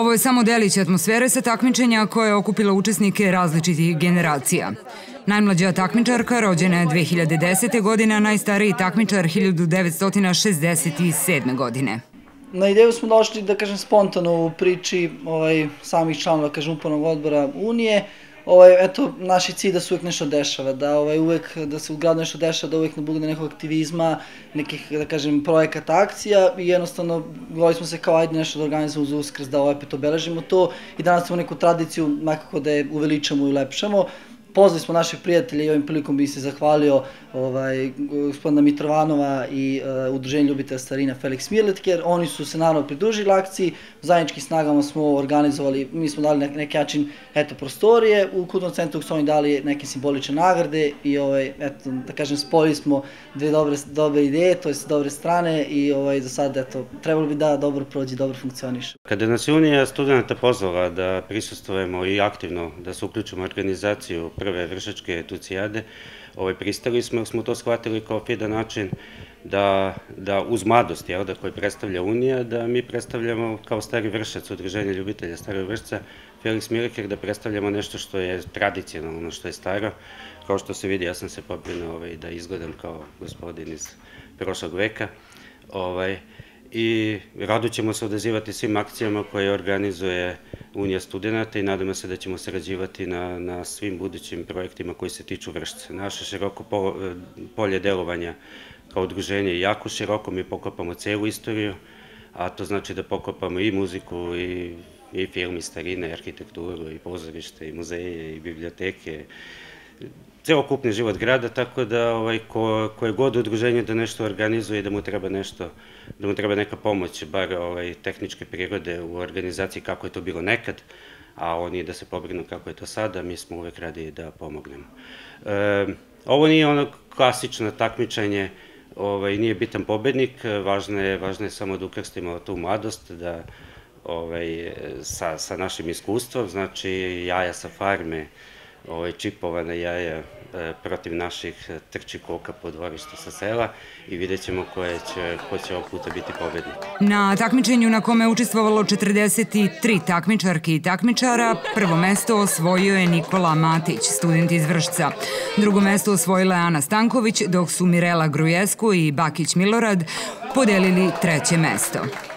Ovo je samo delić atmosfere sa takmičenja koje je okupilo učesnike različitih generacija. Najmlađa takmičarka rođena je 2010. godine, a najstariji takmičar 1967. godine. Na ideju smo došli, da kažem, spontano u priči samih članova, da kažem, upravnog odbora Unije. Eto, naš je cilj da se uvek nešto dešava, da se u gradu nešto dešava, da uvek ne bude nekog aktivizma, nekih, da kažem, projekata, akcija i jednostavno govorili smo se kao ajde nešto da organizujemo uz Uskrs, da opet obeležimo to i danas imamo neku tradiciju nekako da je uveličamo i ulepšamo. Pozvali smo naših prijatelja i ovim prilikom bih se zahvalio gospodina Mitrovanova i Udruženja ljubitelja starina Felix Mirletker. Oni su se naravno pridružili akciji, zajedničkim snagama smo organizovali, mi smo dali na neki način prostorije, u kulturnom centru su oni dali neke simbolične nagrade i da kažem spojili smo dve dobre ideje, to je dobre strane i za sad trebalo bi da dobro prođe, dobro funkcioniše. Kada nas je Unija studenta pozvala da prisustvujemo i aktivno da se uključimo u organizaciju prve vršačke tucijade, pristali smo jer smo to shvatili kao fidan način da uz mladost koju predstavlja Unija, da mi predstavljamo kao stari vršac, Udruženje ljubitelja starog vršca Felix Mirletker, da predstavljamo nešto što je tradicionalno, što je staro. Kao što se vidi, ja sam se pobrinuo da izgledam kao gospodin iz prošlog veka. I rado ćemo se odazivati svim akcijama koje organizuje Unija studenta i nadamo se da ćemo sarađivati na svim budućim projektima koji se tiču Vršca. Naše široko polje delovanja kao udruženje je jako široko, mi pokopamo celu istoriju, a to znači da pokopamo i muziku, i film, i starine, i arhitekturu, i pozorište, i muzeje, i biblioteke, celokupni život grada, tako da koje god udruženje da nešto organizuje i da mu treba neka pomoć, bar tehničke prirode u organizaciji kako je to bilo nekad, a oni da se pobrinu kako je to sada, mi smo uvek radi da pomognemo. Ovo nije ono klasično takmičenje, nije bitan pobednik, važno je samo da ukrstimo tu mladost, da sa našim iskustvom, znači jaja sa farme, čipovana jaja protiv naših trči koka po dvorištu sa sela i vidjet ćemo ko će ovog puta biti pobednik. Na takmičenju na kome je učestvovalo 43 takmičarke i takmičara, prvo mesto osvojio je Nikola Matić, student iz Vršca. Drugo mesto osvojila je Ana Stanković, dok su Mirela Grujesku i Bakić Milorad podelili treće mesto.